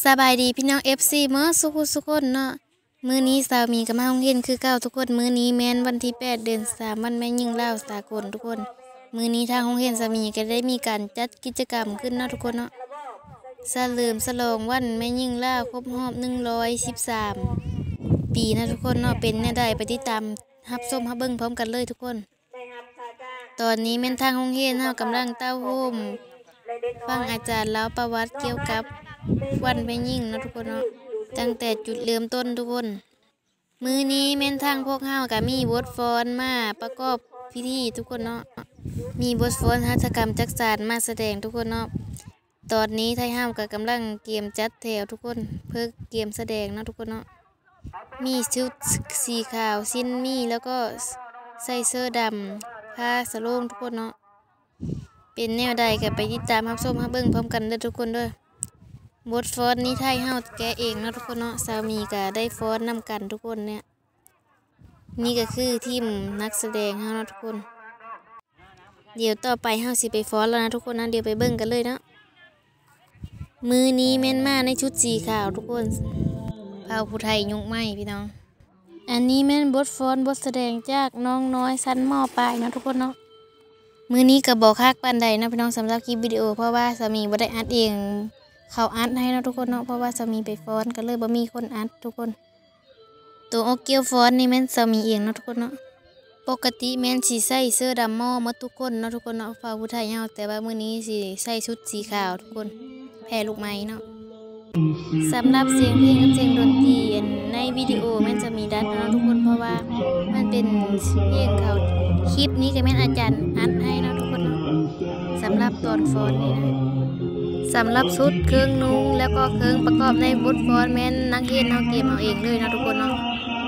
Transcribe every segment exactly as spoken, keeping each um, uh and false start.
บายดีพี่น้อง เอฟ ซี เมื่อสุขสุขคนเนาะมื้อนี้สาวมีกับมาห้องเรียนคือเก่าทุกคนมื้อนี้แม่นวันที่แปดเดือนสามวันแม่ยิ่งลาวสากลทุกคนมื้อนี้ทางห้องเรียนสามีก็ได้มีการจัดกิจกรรมขึ้นเนาะทุกคนเนาะเฉลิมฉลองวันแม่ยิ่งลาวครบรอบหนึ่งร้อยสิบสามปีนะทุกคนเนาะเป็นแน่ใดไปติดตามรับชมรับเบิ่งพร้อมกันเลยทุกคนตอนนี้แม่นทางห้องเรียนเฮากำลังเต้าหู้มฟังอาจารย์เล่าประวัติเกี่ยวกับวันแม่ยิ่งนะทุกคนเนาะตั้งแต่จุดเริ่มต้นทุกคนมื้อนี้แม่นทางพวกเฮาก็มีบทฟ้อนมาประกอบพิธีทุกคนเนาะมีบทฟ้อนหัตถกรรมจักสานมาแสดงทุกคนเนาะตอนนี้ไทยเฮาก็กำลังเตรียมจัดแถวทุกคนเพื่อเตรียมแสดงเนาะทุกคนเนาะมีชุดสีขาวสิ้นมีแล้วก็ใส่เสื้อดำผ้าสโลงทุกคนเนาะเป็นแนวใดก็ไปติดตามรับชมรับเบิ่งพร้อมกันเด้อทุกคนเด้อบทฟ้อนนี้ไทยเฮาแกะเองนะทุกคนเนาะสามีก็ได้ฟ้อนนำกันทุกคนเนี่ยนี่ก็คือทีมนักแสดงเฮานะทุกคนเดี๋ยวต่อไปเฮาสิไปฟ้อนแล้วนะทุกคนนะเดี๋ยวไปเบิ่งกันเลยเนาะมือนี้แม่นมาในชุดสีขาวทุกคนเผ่าผู้ไทยยุคใหม่พี่น้องอันนี้แม่นบทฟ้อนบทแสดงจากน้องน้อยชั้นม.ปลายนะทุกคนเนาะมือนี้ก็บอกคักปานใดนะพี่น้องสำหรับคลิปวิดีโอเพราะว่าสามีบ่ได้อัดเองเขาอัดให้นะทุกคนเนาะเพราะว่าสามีไปฟ้อนก็เลยบ่มีคนอัดทุกคนตัวโอเกียวฟ้อนนี่แม่นสามีเองนะทุกคนเนาะปกติแม่นสิใส่เสื้อดำหม้อหมดทุกคนเนาะทุกคนเนาะฝ่ายผู้ไทยเฮาแต่ว่ามื้อนี้สิใส่ชุดสีขาวทุกคนแผ่ลูกไม้เนาะสำหรับเสียงเพลงกับเสียงดนตรีในวิดีโอแม่นจะมีดัดเนาะทุกคนเพราะว่ามันเป็นเพลงเขาคลิปนี้ก็แม่นอาจารย์อัดให้เนาะทุกคนเนาะสำหรับตอนฟ้อนนี่นะสำหรับชุดเครื่องนุ่งแล้วก็เครื่องประกอบในบทฟ้อนแม่นนักเรียนเฮาเก็บเอาเองเลยนะทุกคนเนาะ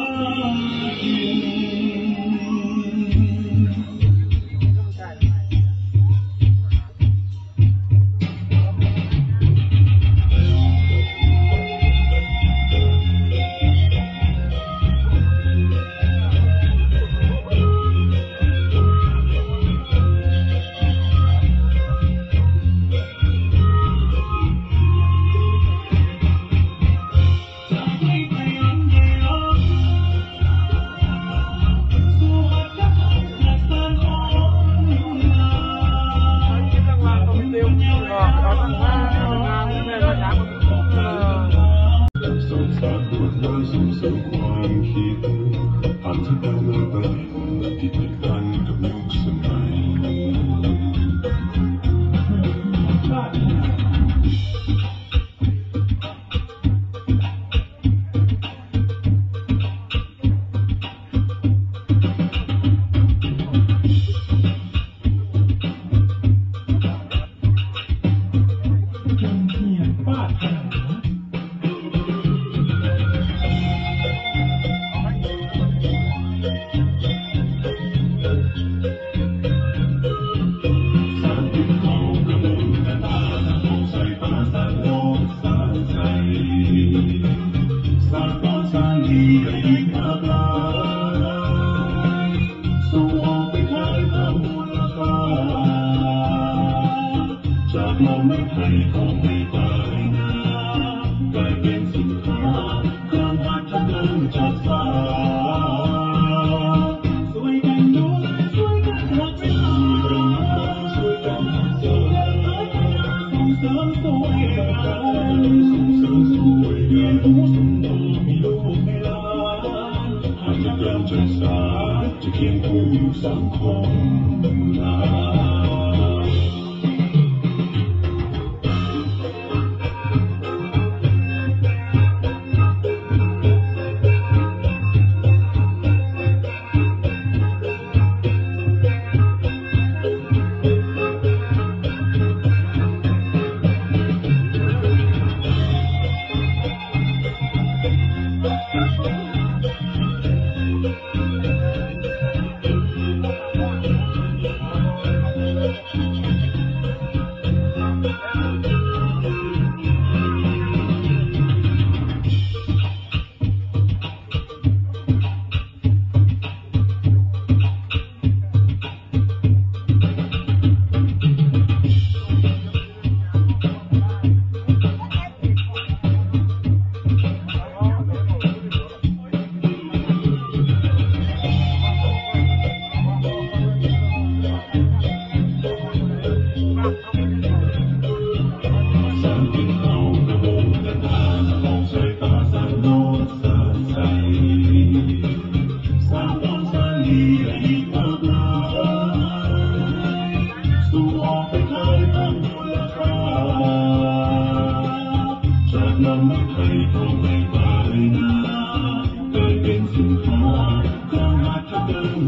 จะเคียงคู่สังคมนา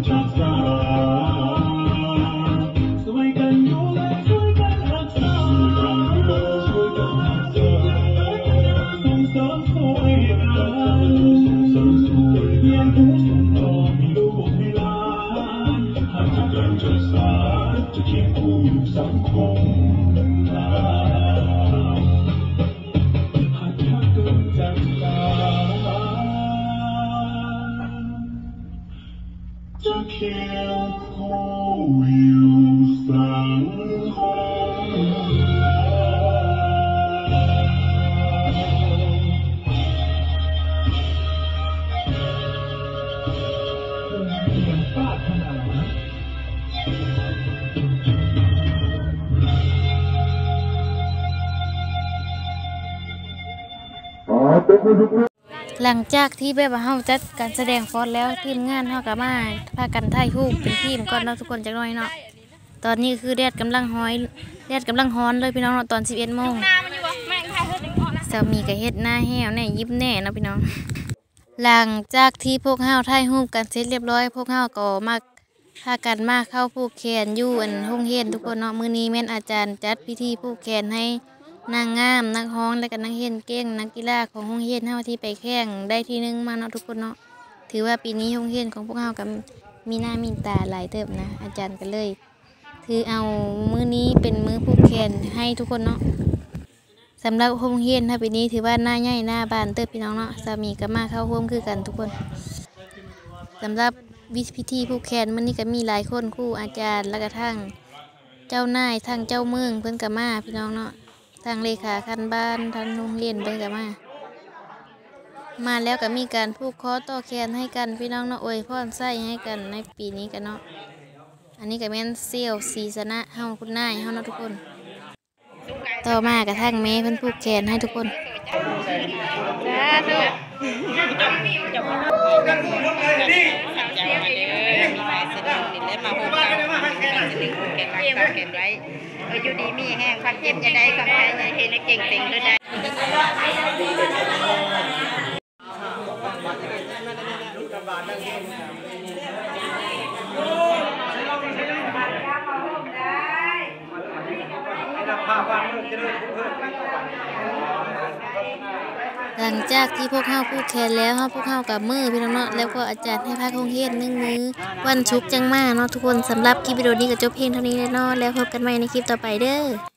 จากษาช่วยกันดูแลช่วยกันรักษาช่วยกันดูแลช่วยกันรักษาส่งเสริมช่วยกันส่งเสริมช่วยเรียนรู้ส่งต่อให้ลูกให้หลานหากจะเกิดจากษาจะเคียงคู่อยู่สังคมนานหากถ้าเกิดจากษาจะเคียงคู่อยู่สังคมหลังจากที่แบบว่าเฮาจัดการแสดงฟอนแล้วทีมงานเฮาก็มาพากันถ่ายรูปเป็นทีมก่อนเนาะทุกคนจักหน่อยเนาะตอนนี้คือแดดกำลังฮ้อยแดดกำลังร้อนเลยพี่น้องเนาะตอนสิบเอ็ดโมงสามีก็เฮ็ดหน้าแห้วแน่ยิ้มแน่เนาะพี่น้องหลังจากที่พวกเฮาถ่ายรูปกันเสร็จเรียบร้อยพวกเฮาก็มาพากันมาเข้าผูกแขนอยู่อันโรงเรียนทุกคนเนาะมื้อนี้แม่นอาจารย์จัดพิธีผูกแขนให้นางงามนักฮ้องและก็นักเรียนเก่งนักกีฬาของโรงเรียนเฮาที่ไปแข่งได้ที่หนึ่งมาเนาะทุกคนเนาะถือว่าปีนี้โรงเรียนของพวกเฮาก็มีหน้ามีตาหลายเติบนะอาจารย์ก็เลยถือเอามื้อนี้เป็นมื้อผูกแขนให้ทุกคนเนาะสำหรับโรงเรียนถ้าปีนี้ถือว่าหน้าใหญ่หน้าบานเติบพี่น้องเนาะสามีก็มาเข้าร่วมคือกันทุกคนสำหรับวิธีพิธีผูกแขนมื้อนี้ก็มีหลายคนครูอาจารย์และก็ทั้งเจ้านายทั้งเจ้าเมืองเพิ่นก็มาพี่น้องเนาะทางเลขาคันบ้านทางโรงเรียนเพิ่นก็มามาแล้วก็มีการผูกคอต่อแขนให้กันพี่น้องเนาะอวยพรใส่ให้กันในปีนี้กันเนาะอันนี้ก็แม่นเซี่ยวศรีสนะเฮาคุณนายเฮาเนาะทุกคนต่อมากระทั่งแม่เพิ่นผูกแขนให้ทุกคนอยู่ดีมีแห้งพักเทพจะได้กับใครจะเห็นเก่งเก่งเลยได้หลังจากที่พวกเฮาผูกแขนแล้วเฮาพวกเฮากับมือพี่น้องเนาะแล้วก็อาจารย์ให้พักโรงเรียนหนึ่งมื้อวันศุกร์จังมาเนาะทุกคนสำหรับคลิปวิดีโอนี้ก็จบเพียงเท่านี้แล้วเนาะแล้วพบกันใหม่ในคลิปต่อไปเด้อ